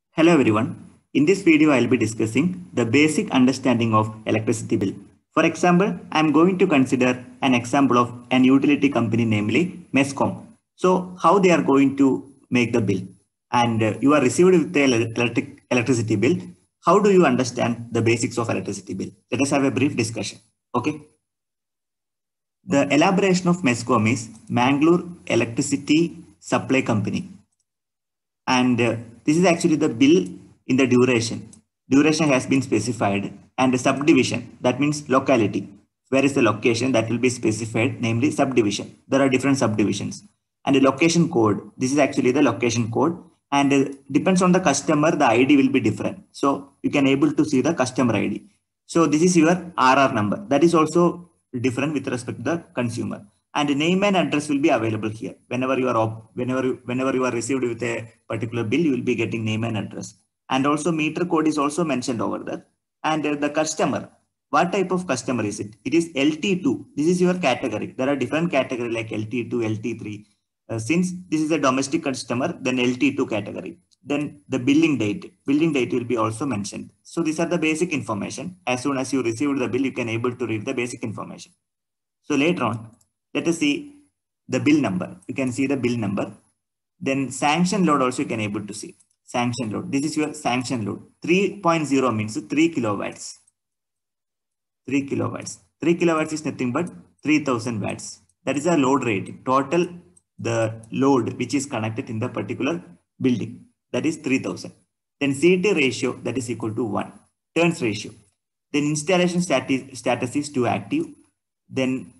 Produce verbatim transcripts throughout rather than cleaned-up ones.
Hello everyone. In this video, I'll be discussing the basic understanding of electricity bill. For example, I'm going to consider an example of an utility company, namely Mescom. So, how they are going to make the bill, and uh, you are received with the electric electricity bill. How do you understand the basics of electricity bill? Let us have a brief discussion. Okay. The elaboration of Mescom is Mangalore Electricity Supply Company. And uh, this is actually the bill in the duration. Duration has been specified, and the subdivision, that means locality. Where is the location that will be specified, namely subdivision. There are different subdivisions. And the location code, this is actually the location code, and uh, depends on the customer, the I D will be different. So you can able to see the customer I D. So this is your R R number. That is also different with respect to the consumer. And the name and address will be available here. Whenever you are whenever you, whenever you are received with a particular bill, you will be getting name and address. And also meter code is also mentioned over there. And uh, the customer, what type of customer is it? It is L T two. This is your category. There are different category like L T two, L T three. Uh, since this is a domestic customer, then L T two category. Then the billing date, billing date will be also mentioned. So these are the basic information. As soon as you received the bill, you can able to read the basic information. So later on, let us see the bill number. You can see the bill number. Then sanction load also you can able to see. Sanction load. This is your sanction load. three point zero means three kilowatts. three kilowatts. three kilowatts is nothing but three thousand watts. That is a load rating. Total the load which is connected in the particular building. That is three thousand. Then C T ratio, that is equal to one. Turns ratio. Then installation status, status is to active. Then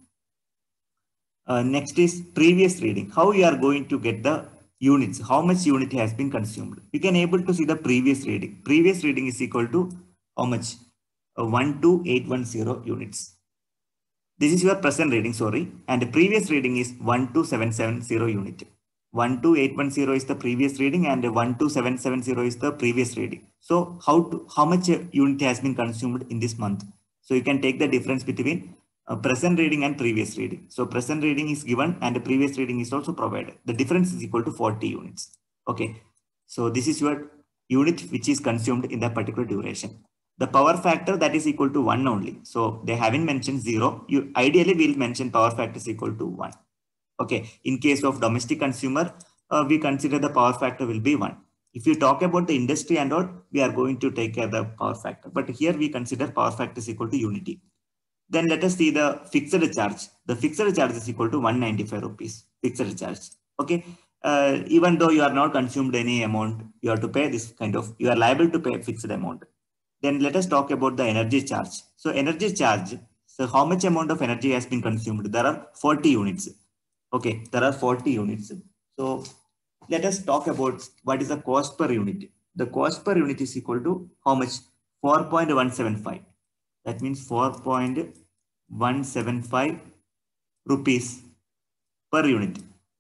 uh, next is previous reading. How you are going to get the units, how much unit has been consumed. You can able to see the previous reading. Previous reading is equal to how much? Uh, one two eight one zero units. This is your present reading, sorry. And the previous reading is one two seven seven zero unit. one two eight one zero is the previous reading and one two seven seven zero is the previous reading. So how to, how much unit has been consumed in this month? So you can take the difference between uh, present reading and previous reading. So present reading is given and the previous reading is also provided. The difference is equal to forty units. Okay. So this is your unit which is consumed in that particular duration. The power factor, that is equal to one only. So they haven't mentioned zero. You ideally will mention power factor is equal to one. Okay, in case of domestic consumer, uh, we consider the power factor will be one. If you talk about the industry and all, we are going to take care of the power factor. But here we consider power factor is equal to unity. Then let us see the fixed charge. The fixed charge is equal to one hundred ninety-five rupees. Fixed charge. Okay, uh, even though you are not consumed any amount, you have to pay this kind of, you are liable to pay fixed amount. Then let us talk about the energy charge. So energy charge, so how much amount of energy has been consumed? There are forty units. Okay, there are forty units. So let us talk about what is the cost per unit. The cost per unit is equal to how much? four point one seven five. That means four point one seven five rupees per unit.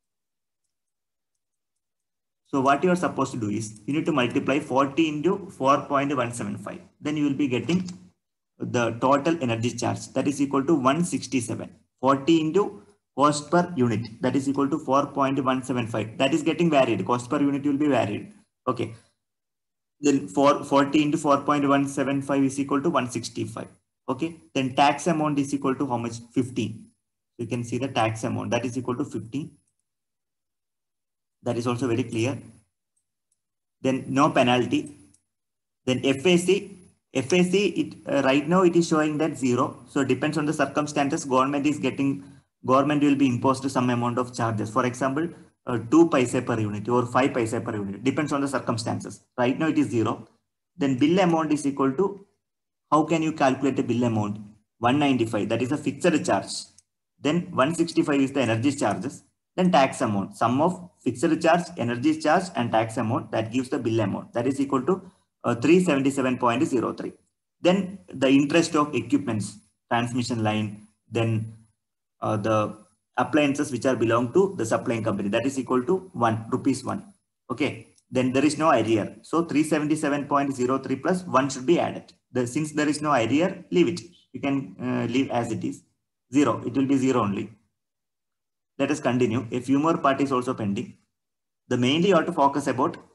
So what you are supposed to do is you need to multiply forty into four point one seven five. Then you will be getting the total energy charge, that is equal to one hundred sixty-seven. forty into cost per unit, that is equal to four point one seven five. That is getting varied. Cost per unit will be varied. Okay. Then for forty into four point one seven five is equal to one hundred sixty-five. Okay. Then tax amount is equal to how much? fifteen. You can see the tax amount, that is equal to fifteen. That is also very clear. Then no penalty. Then F A C. F A C, it, uh, right now it is showing that zero. So it depends on the circumstances. Government is getting, government will be imposed some amount of charges. For example, uh, two paise per unit or five paise per unit. Depends on the circumstances. Right now it is zero. Then bill amount is equal to, how can you calculate the bill amount? one hundred ninety-five. That is a fixed charge. Then one hundred sixty-five is the energy charges. Then tax amount. Sum of fixed charge, energy charge and tax amount, that gives the bill amount. That is equal to uh, three hundred seventy-seven point zero three. Then the interest of equipments, transmission line, then uh, the appliances which are belong to the supplying company, that is equal to one rupees one. Okay. Then there is no arrear. So three hundred seventy-seven point zero three plus one should be added. The, since there is no arrear, leave it. You can uh, leave as it is. Zero. It will be zero only. Let us continue. A few more part is also pending. The mainly you have to focus about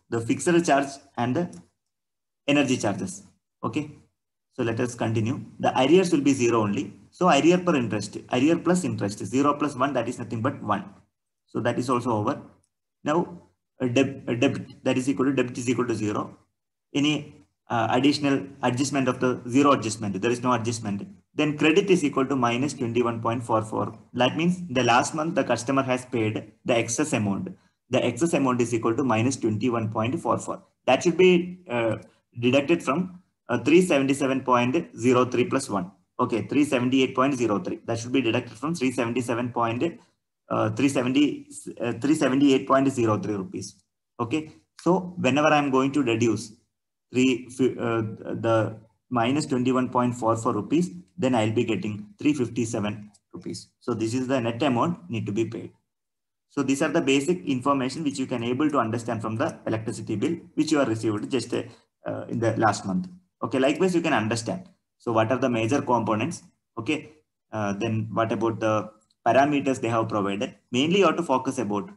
the fixed charge and the energy charges. Okay. So let us continue. The arrears will be zero only. So arrear per interest, arrear plus interest, zero plus one, that is nothing but one. So that is also over. Now a deb, a debit, that is equal to debit is equal to zero. Any uh, additional adjustment of the zero adjustment, there is no adjustment. Then credit is equal to minus twenty-one point four four. That means the last month the customer has paid the excess amount. The excess amount is equal to minus twenty-one point four four. That should be uh, deducted from uh, three seventy-seven point zero three plus one. Okay, three seventy-eight point zero three. That should be deducted from three seventy-seven point three seventy-eight point zero three rupees. Okay, so whenever I am going to deduce three uh, the minus twenty-one point four four rupees, then I'll be getting three fifty-seven rupees. So this is the net amount need to be paid. So these are the basic information which you can able to understand from the electricity bill which you are received just uh, in the last month. Okay, likewise you can understand. So what are the major components? Okay, uh, then what about the parameters they have provided? Mainly you have to focus about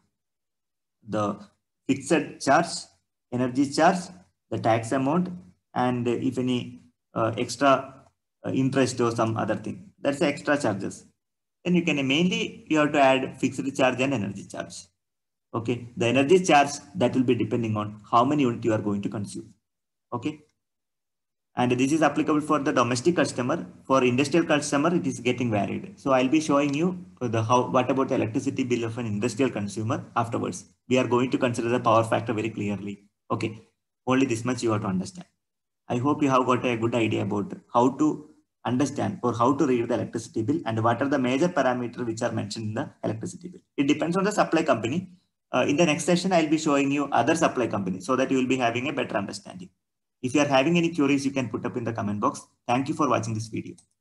the fixed charge, energy charge, the tax amount, and if any uh, extra uh, interest or some other thing, that's the extra charges. Then you can mainly you have to add fixed charge and energy charge. Okay, the energy charge that will be depending on how many units you are going to consume. Okay, and this is applicable for the domestic customer. For industrial customer, it is getting varied. So I'll be showing you the how what about the electricity bill of an industrial consumer afterwards. We are going to consider the power factor very clearly. Okay, only this much you have to understand. I hope you have got a good idea about how to understand or how to read the electricity bill and what are the major parameters which are mentioned in the electricity bill. It depends on the supply company. Uh, in the next session, I'll be showing you other supply companies so that you will be having a better understanding. If you are having any queries, you can put up in the comment box. Thank you for watching this video.